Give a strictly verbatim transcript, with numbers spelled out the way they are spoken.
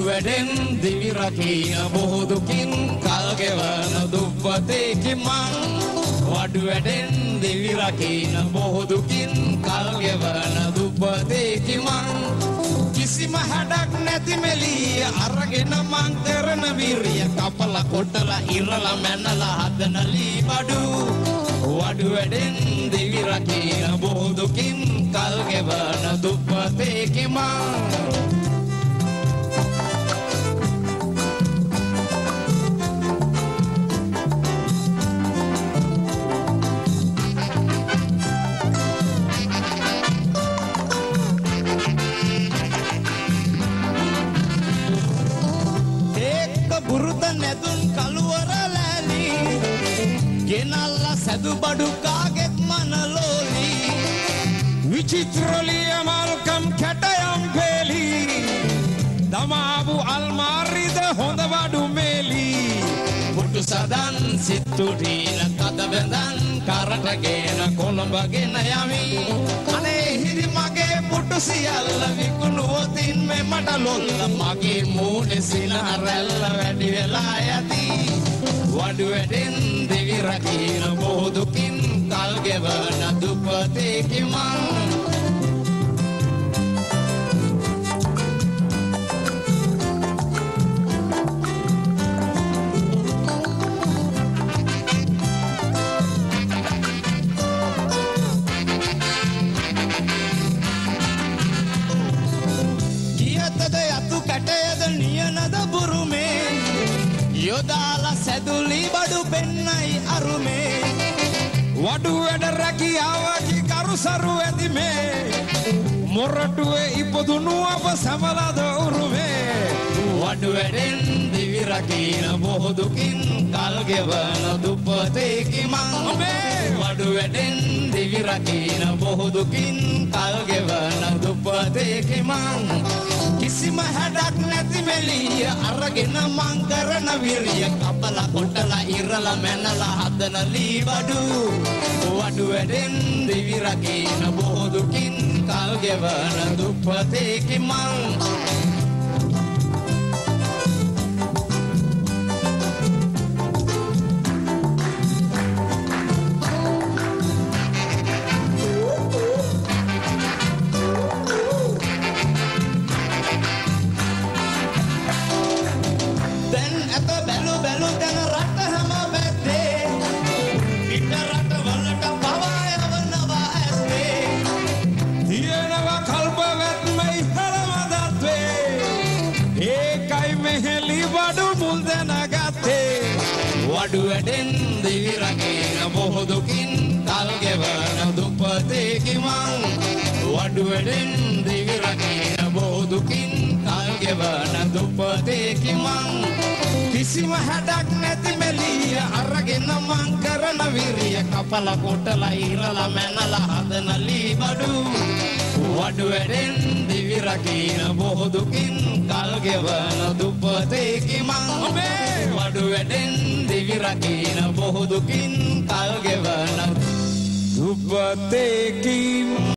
වැඩෙන් දිවි රකින බොහෝ දුකින් කල් ගෙවන දුප්පතෙකි මං වඩු වැඩෙන් දිවි රකින බොහෝ දුකින් කල් ගෙවන දුප්පතෙකි මං කිසිම හැඩක් නැති මෙලිය අරගෙන මං කරන විරිය කපලා කොටලා ඉරලා මැනලා හදන ලී බඩු වඩු වැඩෙන් දිවි රකින බොහෝ දුකින් කල් ගෙවන දුප්පතෙකි මං බුරුත නැදුන් කළුවර ලෑලි ගෙනල්ලා සැදු බඩු කාගෙත් මනලෝලි විචිත්‍රලිය මල්කම් කැටයම් පෙලි දමාවු අල්මාරිද හොඳ වඩු මෙලි පුටු සදන් සිත්තුටීන කද බැඳන් කරටගෙන කොළඹගෙන යමි අනේ හිරි මගේ පුටු සියල්ල විකුණුවොතින් මේ මට ලොල්ල මගේ මූණේ සිනහ රැල්ල වැඩි වෙලා යති වඩු වැඩෙන් දිවි රකින බොහෝ දුකින් කල් ගෙවන දුප්පතෙකි මං කැටයද නියනද බුරුමේ යොදාලා සැදුලි බඩු පෙන්නයි අරුමේ වඩු වැඩ රැකියාවකි කරුසරු ඇතිමේ මොරටුවේ ඉපදුණු අප සමලද උරුමේ වඩු වැඩෙන් දිවි රකින බොහෝ දුකින් කල් ගෙවන දුප්පතෙකි මං වඩු වැඩෙන් දිවි රකින බොහෝ දුකින් කල් ගෙවන දුප්පතෙකි මං කිසිම හැඩක් නැති මෙලිය අරගෙන මං කරන විරිය කපලා කොටලා ඉරලා මැනලා හදන ලී බඩු වඩු වැඩෙන් දිවි රකින බොහෝ දුකින් කල් ගෙවන දුප්පතෙකි මං වඩු වැඩෙන් දිවි රකින බොහෝ දුකින් කල් ගෙවන දුප්පතෙකි මං වඩු වැඩෙන් දිවි රකින බොහෝ දුකින් කල් ගෙවන දුප්පතෙකි මං කිසිම හැඩක් නැති මෙලිය අරගෙන මං කරන විරිය කපලා කොටලා ඉරලා මැනලා හදන ලී බඩු වඩු වැඩෙන් දිවි රකින බොහෝ දුකින් කල් ගෙවන දුප්පතෙකි මං වඩු වැඩෙන් දිවි රකින බොහෝ දුකින් කල් ගෙවන දුප්පතෙකි